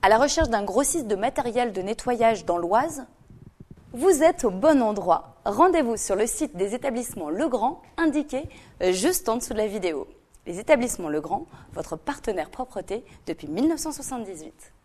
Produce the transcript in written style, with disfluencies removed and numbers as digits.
À la recherche d'un grossiste de matériel de nettoyage dans l'Oise? Vous êtes au bon endroit. Rendez-vous sur le site des établissements Legrand, indiqué juste en dessous de la vidéo. Les établissements Legrand, votre partenaire propreté depuis 1978.